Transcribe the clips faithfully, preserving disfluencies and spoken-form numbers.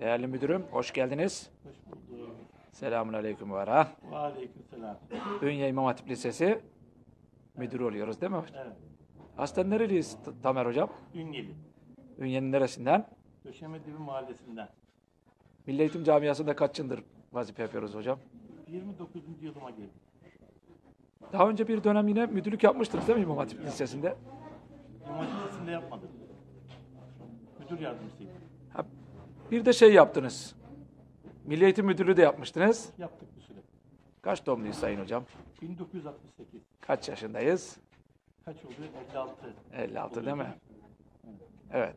Değerli müdürüm, hoş geldiniz. Hoş bulduk. Selamun aleyküm ve ara. Ve aleyküm selam. Ünye İmam Hatip Lisesi müdürü oluyoruz değil mi? Evet. Aslen nereliyiz T- Tamer hocam? Ünyeli. Ünye'nin neresinden? Döşemedibi Mahallesi'nden. Milli Eğitim Camiası'nda kaç yıldır vazife yapıyoruz hocam? yirmi dokuzuncu yılıma girdim. Daha önce bir dönem yine müdürlük yapmıştınız değil mi İmam Hatip Lisesi'nde? İmam Lisesi'nde yapmadım. Müdür yardımcısıydım. Ha, bir de şey yaptınız. Milli Eğitim Müdürlüğü de yapmıştınız. Yaptık bir süre. Kaç doğumluyuz sayın hocam? bin dokuz yüz altmış sekiz. Kaç yaşındayız? Kaç oldu? elli altı. elli altı Oluyor değil mi? mi? Evet.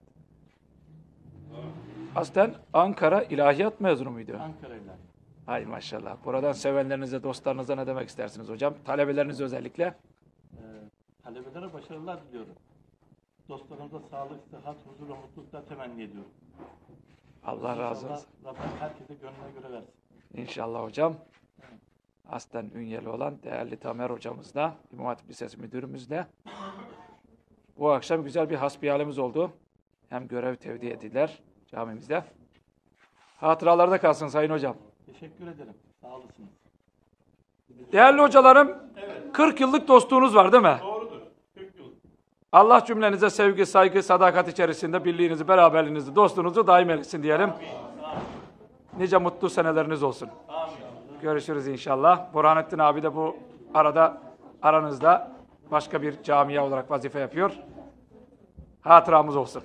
Aslen Ankara İlahiyat mezunu muydu? Ankara'yla. Hay maşallah. Buradan sevenlerinize, dostlarınıza ne demek istersiniz hocam? Talebeleriniz özellikle. Ee, talebelere başarılar diliyorum. Dostlarımıza sağlık, sıhhat, huzur ve mutluluklar temenni ediyorum. Allah razı İnşallah olsun. Rabbim herkese gönlüne göre versin. İnşallah hocam. Aslen Ünyeli olan değerli Tamer hocamızla, İmam Hatip Lisesi müdürümüzle bu akşam güzel bir hasbihalimiz oldu. Hem görev tevdi ettiler camimizde. Hatıralarda kalsın sayın hocam. Teşekkür ederim. Sağ olasınız. Değerli hocalarım, kırk yıllık dostluğunuz var değil mi? Doğrudur. kırk yıl. Allah cümlenize sevgi, saygı, sadakat içerisinde birliğinizi, beraberliğinizi, dostluğunuzu daim etsin diyelim. Nice mutlu seneleriniz olsun. Görüşürüz inşallah. Burhanettin abi de bu arada aranızda başka bir camia olarak vazife yapıyor. Hatıramız olsun.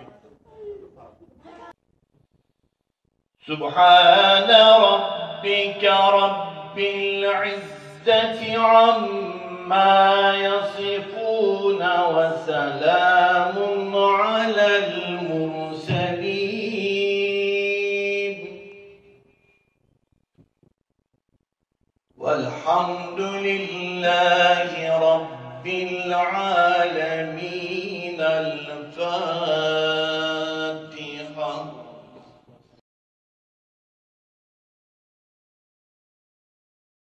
Subhane rabbike rabbil izzeti amma yasifun ve selamun alel murselin velhamdülillahi rabbil alemin.